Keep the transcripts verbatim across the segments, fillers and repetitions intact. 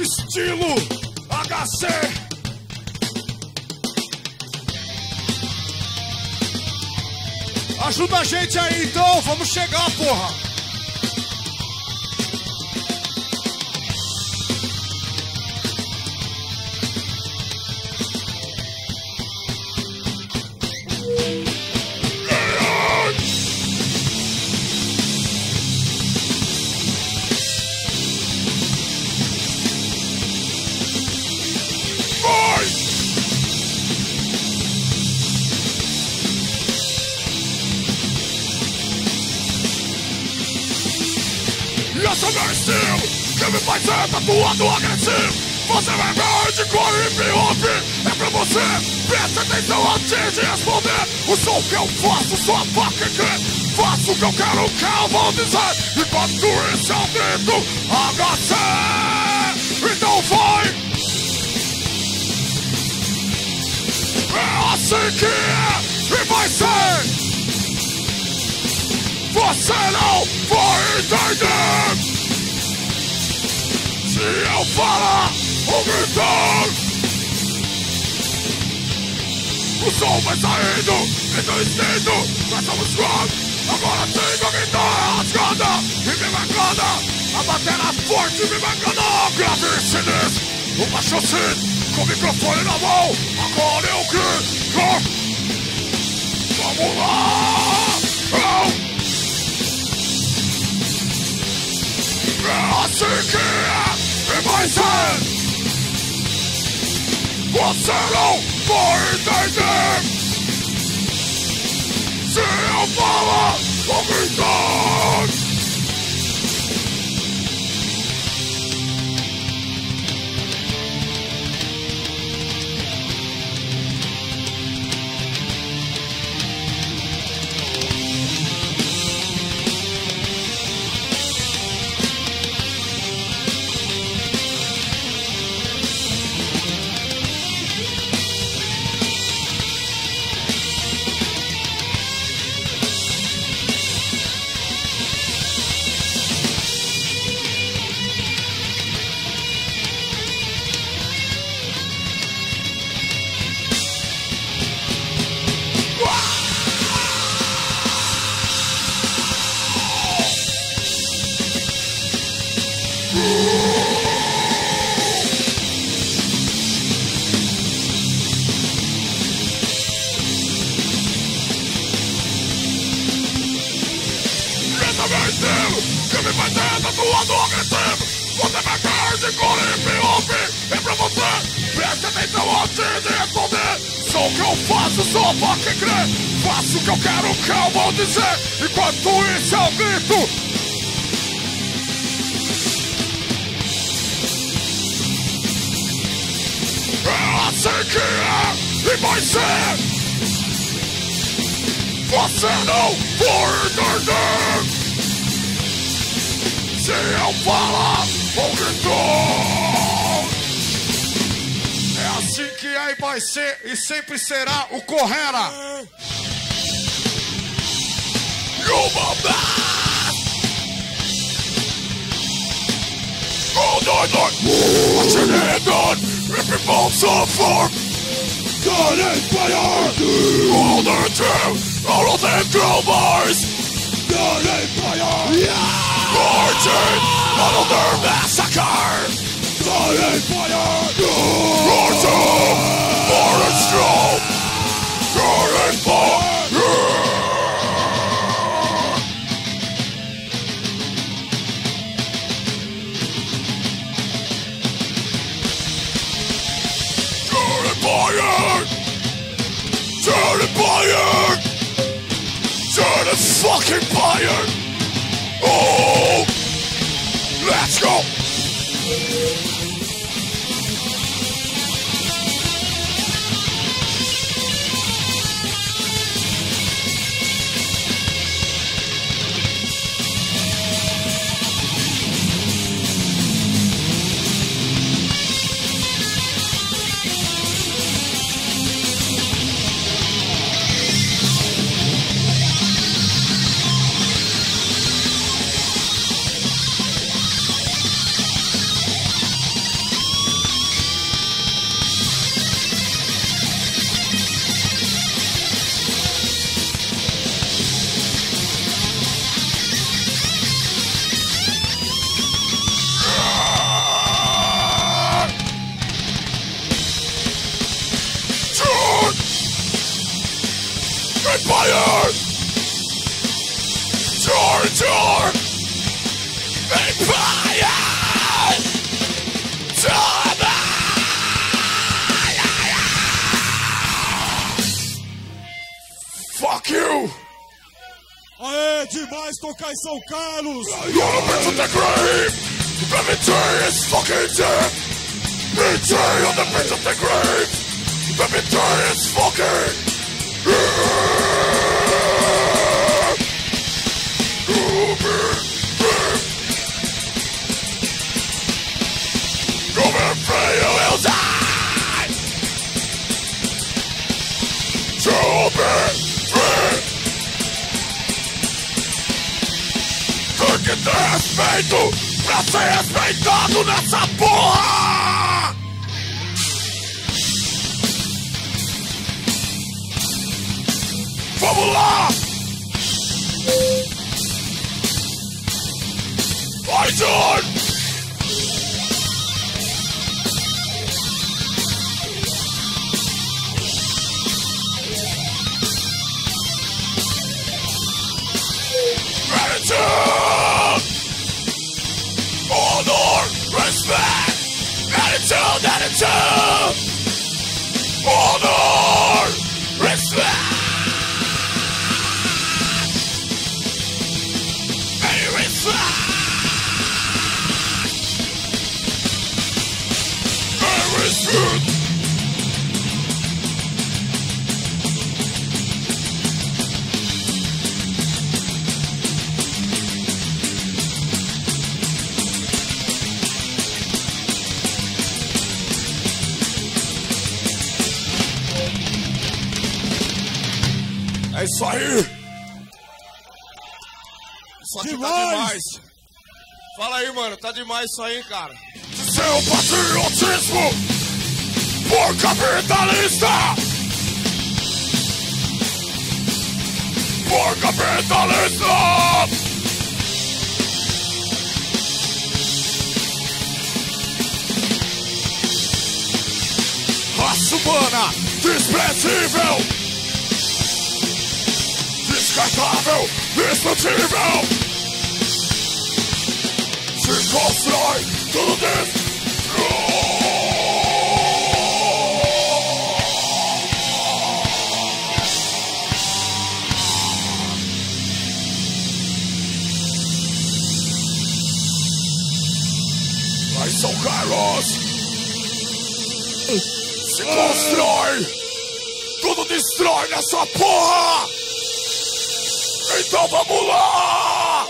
Estilo H C. Ajuda a gente aí então, vamos chegar, porra. Que me faz ser tatuado agressivo. Você vai ver de cor e hip hop. É pra você, presta atenção antes de responder. O som que eu faço, sua vaca crê. Faço o que eu quero, o que eu vou dizer. Enquanto isso eu grito H C. Então vai. É assim que é e vai ser. Você não vai entender. Se eu falar ou gritar, o som vai saindo, então instinto, nós somos strong. Agora tenho a guitarra rasgada e me marcada, a bateria forte me marcada. Grave sinistro, o baixo sim, com o microfone na mão. Agora eu grito, vamos lá. Oh. É assim que é. E vai ser. Você não vai entender. Se eu falar ou gritar. Só pra quem crê, faço o que eu quero, o que eu vou dizer. Enquanto isso eu grito. É assim que é e vai ser. Você não vai entender. Se eu falar ou gritar. É assim que é e vai ser e sempre será o Correra. Oh, no, no. Watch your hand on. Rip it bolts off for God and fire. All the two, all of them crowbars. God and fire. Yeah. Marching, all of their massacre. God and fire. Marching, more and strong. God and fire. Fire! Turn it fire! Turn it fucking fire! Oh! Let's go! endure empire to me. Fuck you. Aê, demais tocar em São Carlos! You're the to the grave. Let me tell is fucking dead. Betray on the bridge of the grave. Let me tell is fucking come and pray you will die. To be free. Tem que ter respeito pra ser respeitado nessa porra. Vamos lá! Vai, John! Attitude! Honor! Respect! Attitude! Attitude! Honor! Respect! É isso aí! Isso aqui tá demais! Fala aí, mano, tá demais isso aí, cara! Seu patriotismo por capitalista! Por capitalista! Raça humana desprezível! Descartável, destrutível. Se constrói tudo dentro. Vai, São Carlos. Se constrói. Tudo destrói nessa porra. Então vamos lá!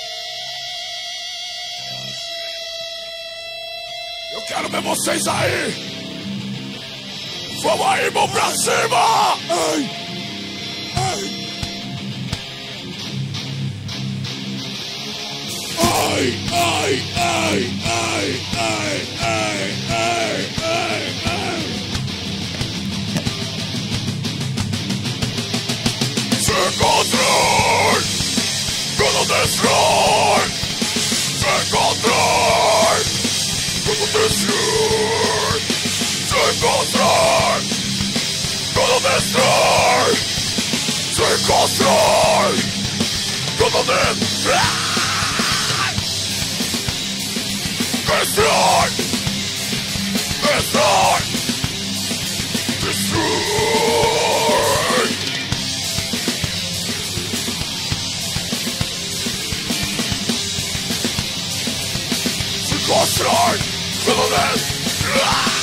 Eu quero ver vocês aí! Vamos aí, mão pra cima! Ai! Ai! Ai! Ai! Ai! Ai! Ai! Ai! Ai! Ai! Ai! Se controle! Tudo destrói! Se controle! Tudo destrói! Se controle! Tudo destrói! Se constrói! Tudo destrói! Destrói! Destrói! Destrói! Se constrói! Tudo destrói!